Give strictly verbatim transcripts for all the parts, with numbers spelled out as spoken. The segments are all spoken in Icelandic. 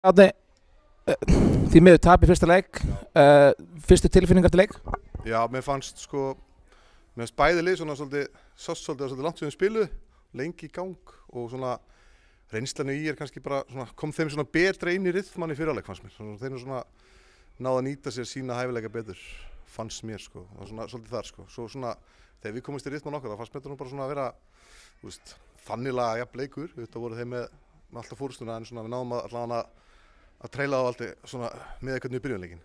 Árni, því miður tap í fyrsta leik, uh, fyrstu tilfinningar til leik? Já, mér fannst sko, mér fannst bæði lið svona svolítið, sást svolítið, svolítið langt sem við spiluðu, lengi í gang og svona reynslanu í er kannski bara svona, kom þeim svona betra inn í rytmann í fyrirháleik fannst mér. Svona, þeir svona náðu að nýta sér sína hæfileika betur, fannst mér sko, og svona svolítið þar sko. Svo svona, þegar við komumst í rytmann okkar, það fannst mér bara svona að vera, þú veist, þannilega jafn leikur, þetta voru þeim með, með alltaf fórustuna en svona við náðum að allavega að treyla á alltaf svona með eitthvað í byrjunleikin.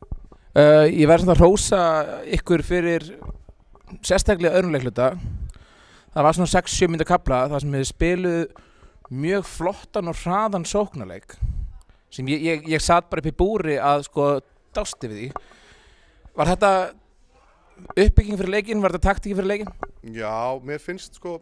Uh, ég verði svona að hrósa ykkur fyrir sérstaklega öðrum leikluta. Það var svona sex sjö mínútna kafla þar sem við spiluðu mjög flottan og hraðan sóknarleik sem ég, ég, ég satt bara upp í búri að sko dásti við því. Var þetta uppbygging fyrir leikinn? Var þetta taktík fyrir leikinn? Já, mér finnst sko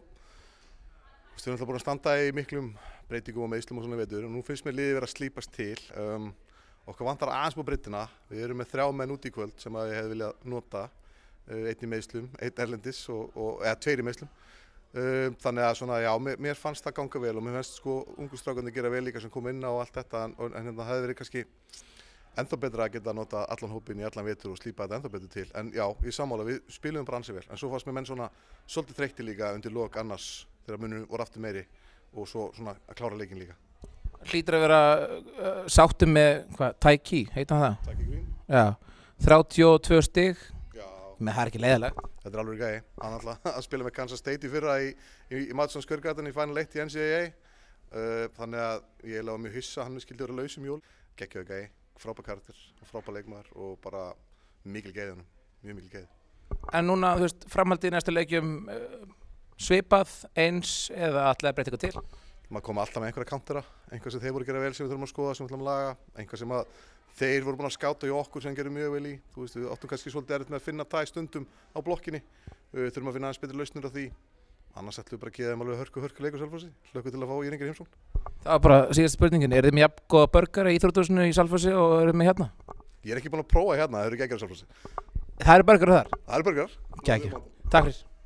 við erum alltaf búin að standa í miklum breytingum og meiðslum og svona veitur og nú finnst mér liðið vera að slípast til. Um, okkar vantar aðeins på breytina. Við erum með þrjá menn út í kvöld sem að ég hefði viljað nota. Uh, einn í meiðslum, einn erlendis og, og, eða tveir í meiðslum. Uh, þannig að svona, já, mér, mér fannst það ganga vel og mér finnst sko ungu strákarnir gera vel líka sem kom inn á og allt þetta en, en hérna hefði verið kannski ennþá betra að geta nota allan hópinn í allan vetur og slípa þetta ennþá betur til. En já, í sammála, við spilum bara ansi vel. En svo fannst mér menn svona svolítið þreyttir líka undir lok annars þegar munur voru aftur meiri og svo svona að klára leikinn líka. Hlýtur að vera uh, sáttum með, hvað, Taiki, heitir hann það? Taiki Green. Já, þrjátíu og tvö stig. Já. Með það er ekki leiðilegt. Þetta er alveg gæi. Hann ætlaði að spila með Kansas State í fyrra í, í, í Madison Square Garden í Final eitt í N C A A. Uh, þannig að ég var mjög hissa, hann skildi vera laus um jól. Geggjaður gæi, frábær karakter, frábær leikmaður og bara mikil gæði honum, mjög mikil gæði. En núna, þú veist, framhaldið í næstu leikjum uh, svipað, eins eða ætlaði að breyta eitthvað til? Maður kom alltaf með einhverja countera, einhvað sem þeir voru að gera vel sem við þurfum að skoða, sem við þurfum að laga, einhvað sem að þeir voru búin að skáta í okkur sem gerum mjög vel í. Þú veist, við áttum kannski svolítið erfitt með að finna tæ stundum á blokkinni, við þurfum að finna aðeins betri lausnir á því. Annars ætlum við bara að gefa þeim alveg hörku hörku leikur Selfossi, hlökkum til að fá Írengir heimsón. Það var bara síðast spurningin, eru þið með jafn góða burgara í íþróttahúsinu í Selfossi og eru þið með hérna? Ég er ekki búin að prófa hérna, það eru geggjara Selfossi. Það eru burgarar þar? Það eru burgarar. Geggjað. Takk fyrir.